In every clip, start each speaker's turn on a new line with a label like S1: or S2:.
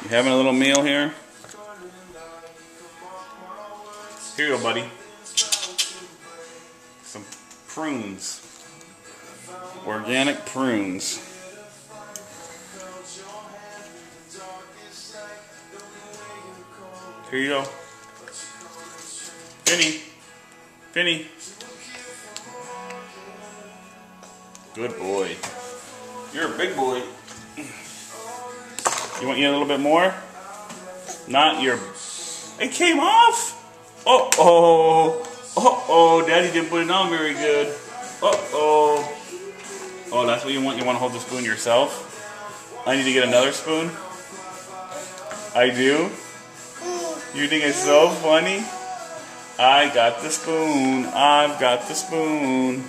S1: You having a little meal here? Here you go, buddy. Some prunes. Organic prunes. Here you go. Finny. Finny. Good boy. You're a big boy. You want a little bit more? Not your... It came off! Uh-oh. Uh-oh. Daddy didn't put it on very good. Uh-oh. Oh, that's what you want? You want to hold the spoon yourself? I need to get another spoon? I do? You think it's so funny? I got the spoon. I've got the spoon.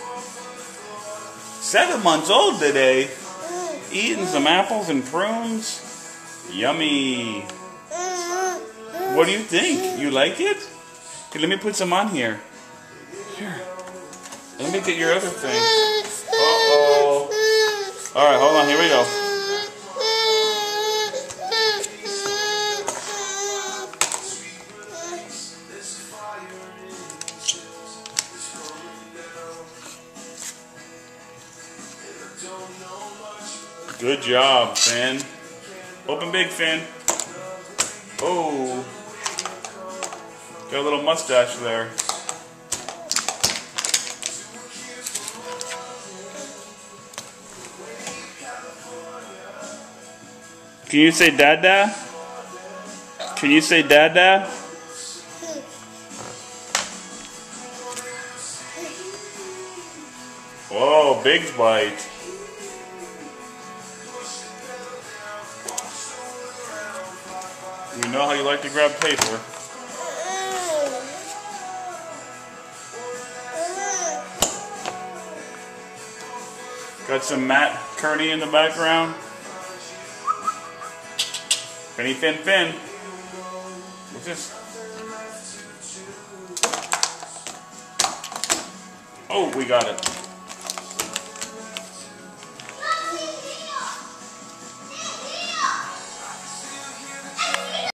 S1: 7 months old today. Eating some apples and prunes. Yummy. What do you think? You like it? Okay, let me put some on here. Here. Let me get your other thing. Uh-oh. Alright, hold on. Here we go. Good job, Finn. Open big, Finn. Oh. Got a little mustache there. Can you say Dada? Can you say Dada? Whoa, big bite. You know how you like to grab paper. Got some Matt Kearney in the background. Finny Fin Fin. What's this? Oh, we got it.